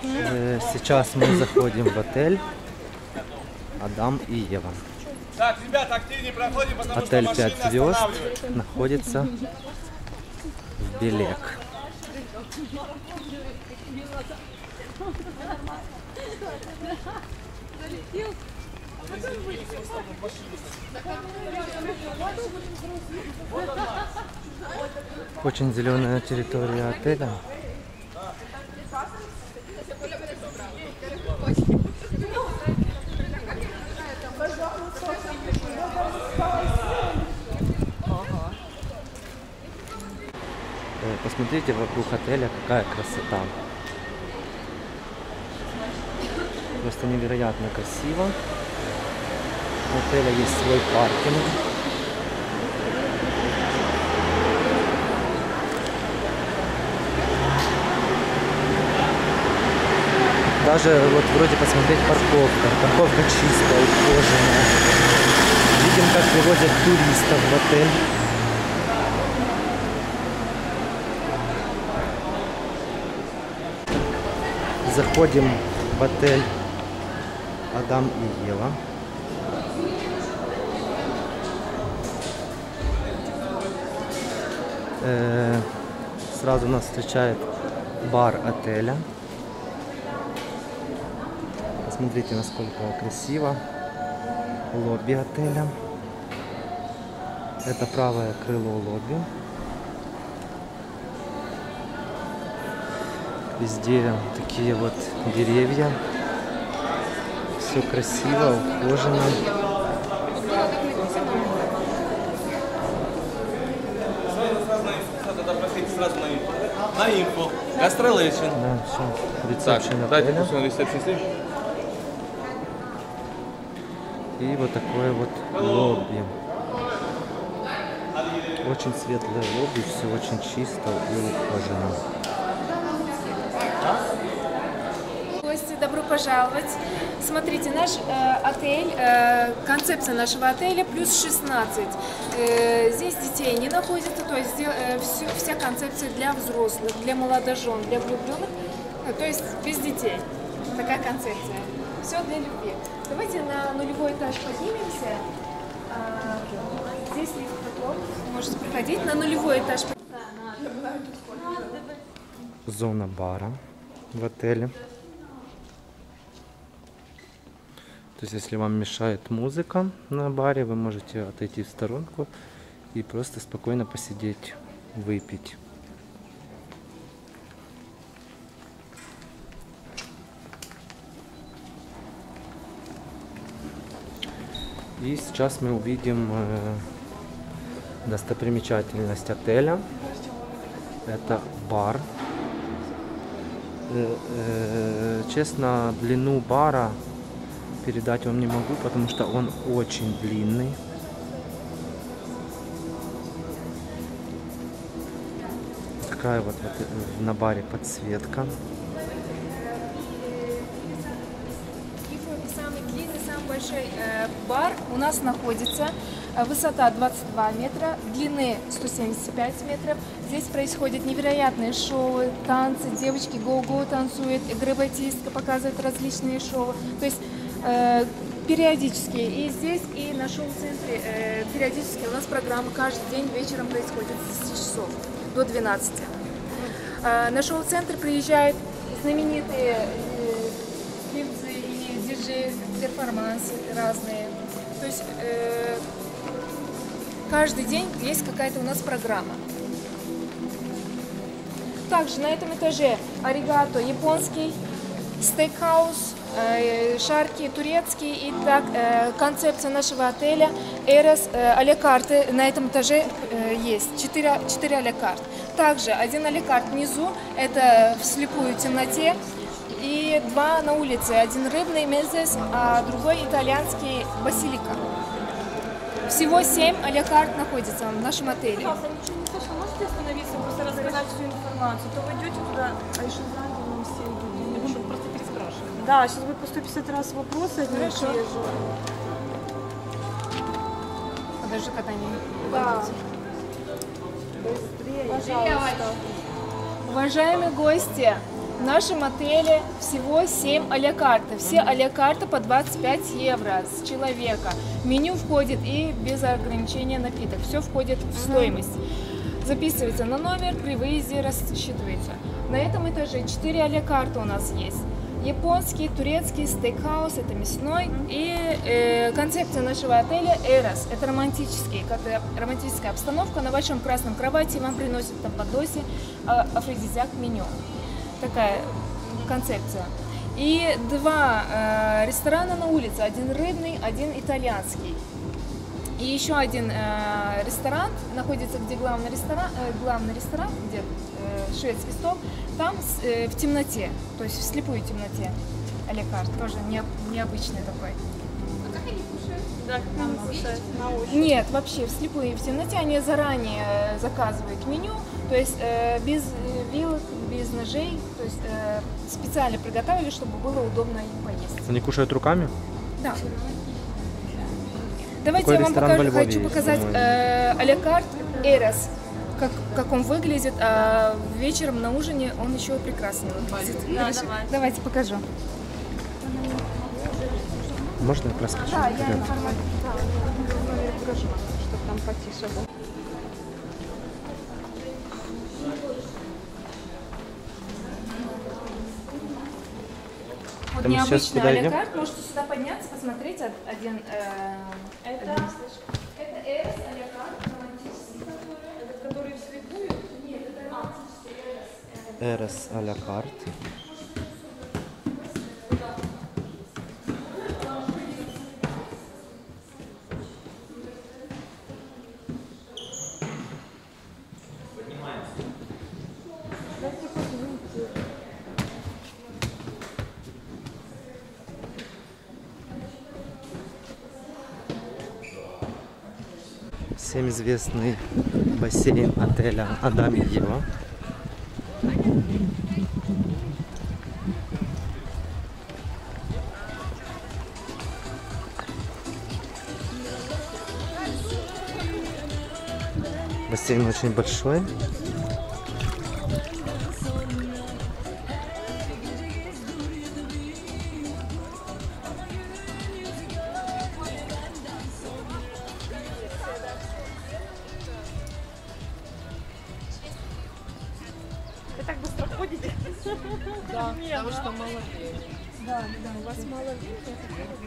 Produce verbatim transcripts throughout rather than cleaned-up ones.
Сейчас мы заходим в отель Адам и Ева. Так, ребята, активнее проходим, потому Отель что пять машины звезд останавливают. находится в Белек. Очень зеленая территория отеля. Посмотрите вокруг отеля, какая красота. Просто невероятно красиво. У отеля есть свой паркинг. Даже вот вроде посмотреть парковка. Парковка чистая, ухоженная. Видим, как привозят туристов в отель. Заходим в отель Адам и Ева. Э, сразу нас встречает бар отеля. Посмотрите, насколько красиво. Лобби отеля. Это правое крыло лобби. Везде такие вот деревья. Все красиво, ухожено. Сразу на инфо. На инфо. Gastrolation. Да, все. Ресепшн отеля. Дайте посмотрим ресепшн здесь. И вот такое вот лобби. Очень светлое лобби, все очень чисто и ухожено. Гости, добро пожаловать. Смотрите, наш э, отель, э, концепция нашего отеля плюс шестнадцать. Э, здесь детей не находится, то есть э, все, вся концепция для взрослых, для молодожен, для влюбленных, э, то есть без детей. Такая концепция. Все для любви. Давайте на нулевой этаж поднимемся. А, здесь лифт готов, можете проходить. На нулевой этаж. Зона бара в отеле. То есть, если вам мешает музыка на баре, вы можете отойти в сторонку и просто спокойно посидеть, выпить. И сейчас мы увидим э, достопримечательность отеля. Это бар. Э, э, честно, длину бара передать вам не могу, потому что он очень длинный. Такая вот, вот на баре подсветка. Самый длинный, самый большой э, бар у нас находится. Высота двадцать два метра, длины сто семьдесят пять метров. Здесь происходят невероятные шоу, танцы, девочки го-го танцуют, акробатистка показывает различные шоу. То есть э, периодически и здесь, и на шоу-центре э, периодически у нас программа каждый день вечером происходит с десяти часов до двенадцати. Э, на шоу-центр приезжают знаменитые э, певцы и диджеи, перформансы разные. То есть э, каждый день есть какая-то у нас программа. Также на этом этаже аригато японский, стейкхаус, э, шарки турецкий. И так э, концепция нашего отеля Эрос э, а-ля карты на этом этаже э, есть. Четыре, четыре а-ля карт. Также один а-ля карт внизу, это вслепую в темноте. И два на улице. Один рыбный мезес, а другой итальянский басилика. Всего семь а-ля карт находится в нашем отеле. Пожалуйста, ничего не слышно, можете остановиться, просто рассказать всю информацию? То вы идете туда, а еще сзади нам все идут. Я буду просто переспрашивать. Да, сейчас будет по сто пятьдесят раз вопросы. Хорошо. Подожди, когда они Да. пойдут. Быстрее, пожалуйста. Уважаемые гости, нашем отеле всего семь а-ля-карты. Все а-ля-карты по двадцать пять евро с человека. В меню входит и без ограничения напиток. Все входит в стоимость. Записывается на номер, при выезде рассчитывается. На этом этаже четыре а-ля-карты у нас есть. Японский, турецкий, стейкхаус, это мясной. И э, концепция нашего отеля Эрос. Это романтический, как романтическая обстановка. На большом красном кровати вам приносят на подносе афродизиак меню. Такая концепция. И два э, ресторана на улице. Один рыбный, один итальянский. И еще один э, ресторан находится, где главный ресторан, э, главный ресторан, где э, шведский стол, там э, в темноте, то есть в слепой темноте. А-ля-карт, тоже не, необычный такой. А как они кушают? Да, как нам кушают? На ощупь? Нет, вообще в слепой в темноте они заранее заказывают меню, то есть э, без вилок, без ножей, то есть э, специально приготовили, чтобы было удобно им поесть. Они кушают руками? Да. Давайте Какой я вам ресторан покажу, во Львове хочу есть, показать по-моему? э, а-ля-карт Эрос, как, как он выглядит, а вечером на ужине он еще прекраснее выглядит. Да, Хорошо? давай. Давайте покажу. Можно я проскочу? Да, я вперед? информацию покажу, чтобы там потише было. Вот Там сейчас необычный куда идем? а-ля-карт, можете сюда подняться, посмотреть один. Э, это, это Эрос а-ля-карт, романтический, который, Это который вслепую? нет, это романтический Эрос. Эрос а-ля карт. Всем известный бассейн отеля Адам и Ева. Бассейн очень большой. Вы так быстро ходите? Да, потому что мало времени. Да, да, у вас мало времени.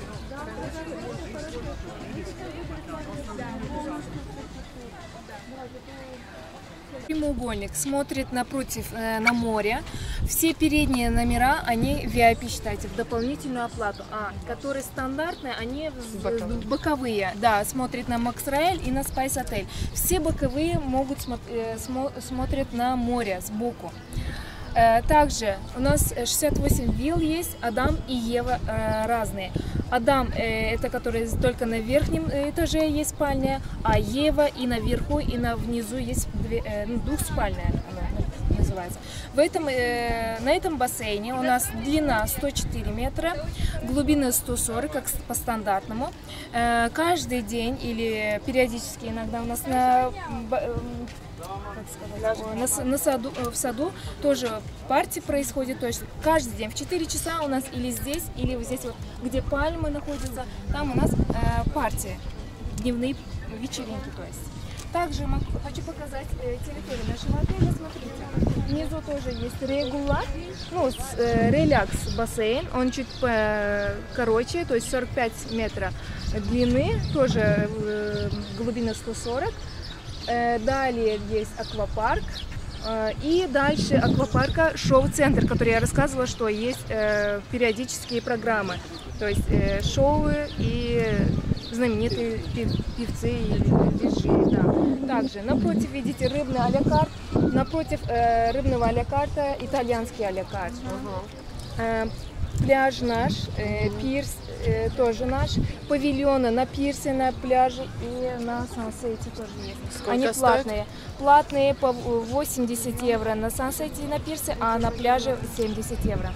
Прямоугольник смотрит напротив э, на море. Все передние номера, они ви ай пи, считайте, в дополнительную оплату. А, которые стандартные, они в- Боковые. боковые. Да, смотрят на Макс Рояль и на Спайс Отель. Все боковые могут смо- э, смо- смотрят на море сбоку. Э, Также у нас шестьдесят восемь вилл есть, Адам и Ева э, разные. Адам э, это который только на верхнем э, этаже есть спальня, а Ева и наверху, и на внизу есть две, э, ну, двухспальная она называется. В этом, э, на этом бассейне у нас длина сто четыре метра, глубина сто сорок, как по стандартному. Э, каждый день или периодически иногда у нас на ба- э, как сказать, на, с- на саду, в саду тоже партии происходит, то есть каждый день в четыре часа у нас или здесь, или вот здесь вот, где пальмы находятся, там у нас э, партии, дневные вечеринки, то есть. Также могу- хочу показать э, территорию нашего отеля, смотрите, внизу тоже есть регула, ну, с- э, релакс бассейн, он чуть по- короче, то есть сорок пять метров длины, тоже э, глубина сто сорок. Э, Далее есть аквапарк. э, И дальше аквапарка шоу-центр, который я рассказывала, что есть э, периодические программы. То есть э, шоу и знаменитые пев- певцы и диджеи. Да. Также напротив видите рыбный а-ля-карт. Напротив э, рыбного а-ля-карта итальянский а-ля-карт. Э, Пляж наш, э, пирс э, тоже наш, павильоны на пирсе, на пляже и на сансете тоже есть. Сколько Они стоит? платные. Платные по восемьдесят евро на сансете и на пирсе, а на пляже семьдесят евро.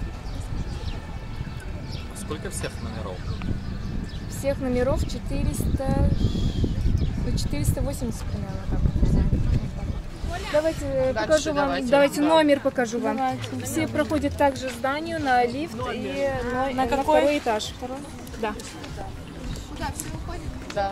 Сколько всех номеров? Всех номеров четыреста, ну, четыреста восемьдесят примерно так. Давайте покажу вам, давайте, давайте номер покажу вам. Давайте. Все проходят также зданию на лифт и на, на, на какой? второй этаж. Второй? Да. Куда все уходят? Да.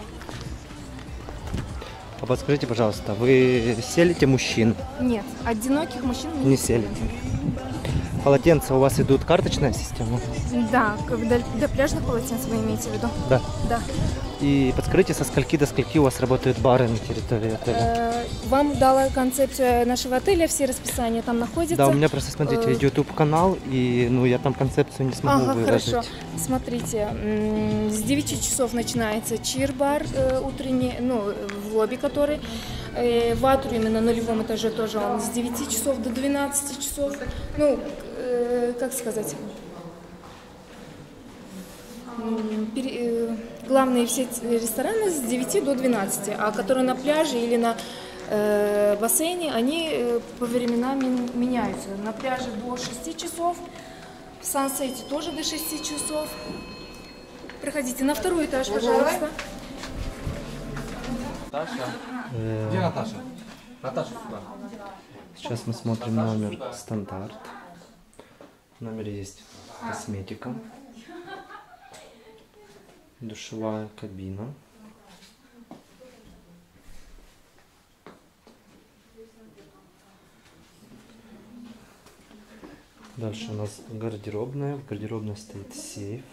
А подскажите, пожалуйста, вы селите мужчин? Нет, одиноких мужчин нет. Не селите. Полотенца у вас идут карточная система? Да, до, до пляжных полотенец вы имеете в виду? Да. Да. И подскажите, со скольки до скольки у вас работают бары на территории отеля? Э, Вам дала концепцию нашего отеля, все расписания там находятся. Да, у меня просто, смотрите, Э, YouTube канал, и ну я там концепцию не смогу Ага, выложить. хорошо. Смотрите, м, с девяти часов начинается чир-бар э, утренний, ну, в лобби который. Э, в атриуме на нулевом этаже тоже он с девяти часов до двенадцати часов. Ну, э, как сказать... М, пере- э, главные все т- рестораны с девяти до двенадцати, а которые на пляже или на э, бассейне, они э, по временам мен- меняются. На пляже до шести часов, в Сансете тоже до шести часов. Проходите на второй этаж, пожалуйста. Наташа. Э, Где Наташа? Наташа сюда. Сейчас мы смотрим номер стандарт. В номере есть косметика, душевая кабина, дальше у нас гардеробная. В гардеробной стоит сейф.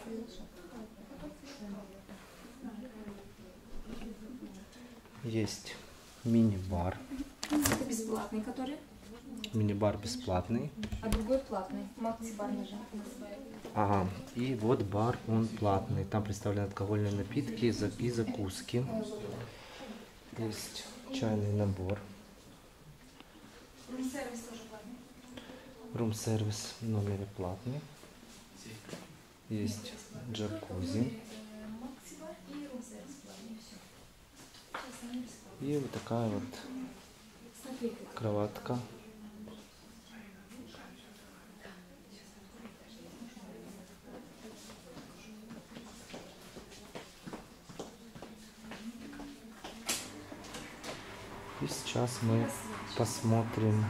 Есть мини-бар. Это бесплатный, который, Мини-бар бесплатный. а другой платный. Макси-бар нажал. Ага, и вот бар, он платный. Там представлены алкогольные напитки и за- и закуски. Есть чайный набор. Рум-сервис тоже платный. Рум-сервис в номере платный. Есть джакузи. Макси-бар и рум-сервис платный. Все. И вот такая вот кроватка. И сейчас мы посмотрим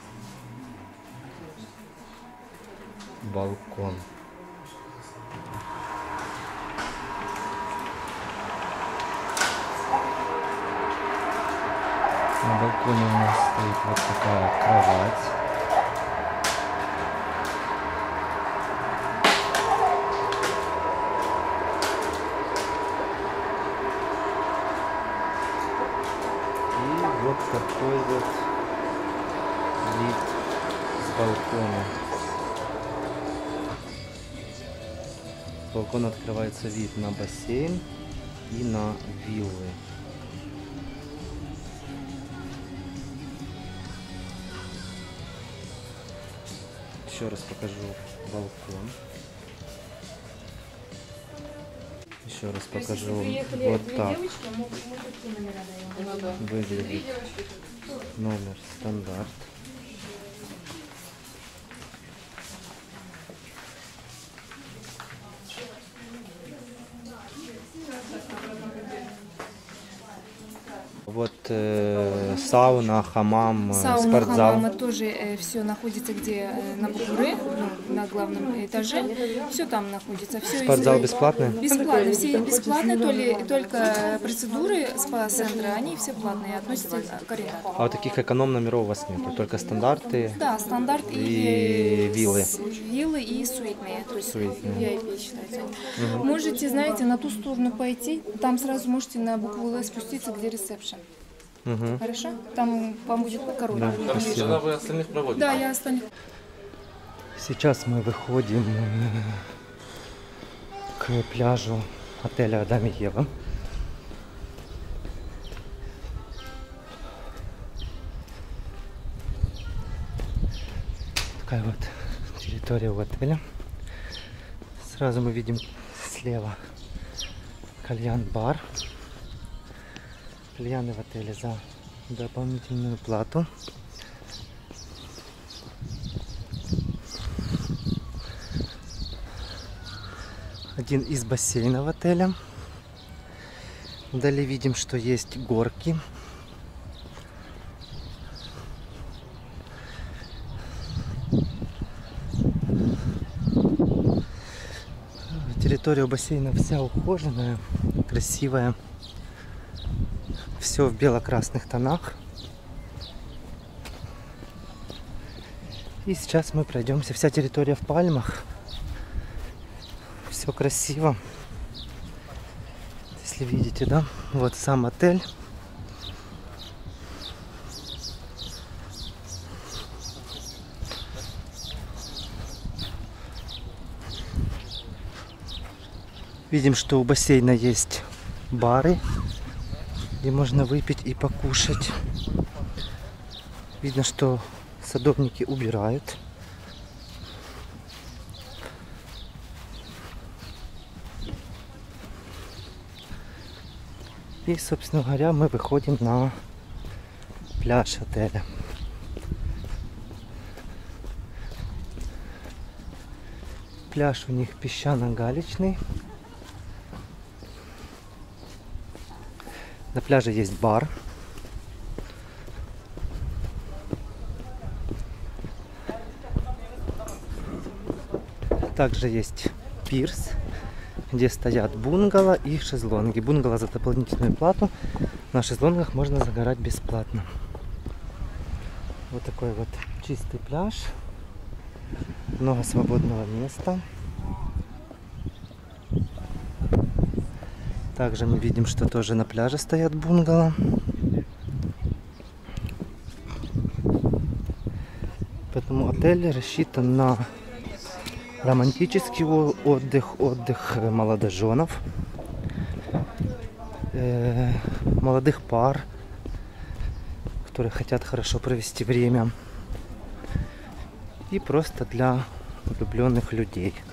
балкон. На балконе у нас стоит вот такая кровать. И вот такой вот вид с балкона. С балкона открывается вид на бассейн и на виллы. Еще раз покажу балкон. Еще раз покажу. Вот так выглядит номер стандарт. Вот э, сауна, хамам, э, Сауна, спортзал. хамама тоже все находится где э, на Букуре, ну, на главном этаже. Все там находится. Все Спортзал бесплатный? Бесплатно. Все бесплатные, то ли, только процедуры спа-центра, они все платные, относятся к арендатору. А вот таких эконом-номеров у вас нет, только стандарты. Да, стандарт и, И виллы. с- виллы и суитные, то есть Суитные. ви ай пи считается. Можете, знаете, на ту сторону пойти, там сразу можете на букву Л спуститься, где ресепшн. Мгм. Хорошо? Там вам будет покороче. Да, Тогда спасибо. вы остальных проводите. Да, я остальных. Сейчас мы выходим э, к пляжу отеля Адам и Ева. Такая вот территория у отеля. Сразу мы видим слева кальян-бар. Кальяны в отеле за дополнительную плату. Один из бассейнов отеля. Далее видим, что есть горки. Территория у бассейна вся ухоженная, красивая. Все в бело-красных тонах. И сейчас мы пройдемся. Вся территория в пальмах. Все красиво. Если видите, да? Вот сам отель. Видим, что у бассейна есть бары, где можно выпить и покушать. Видно, что садовники убирают. И, собственно говоря, мы выходим на пляж отеля. Пляж у них песчано-галечный. На пляже есть бар. Также есть пирс, где стоят бунгало и шезлонги. Бунгало за дополнительную плату. На шезлонгах можно загорать бесплатно. Вот такой вот чистый пляж. Много свободного места. Также мы видим, что тоже на пляже стоят бунгало. Поэтому отель рассчитан на романтический отдых, отдых молодоженов, э, молодых пар, которые хотят хорошо провести время, и просто для влюбленных людей.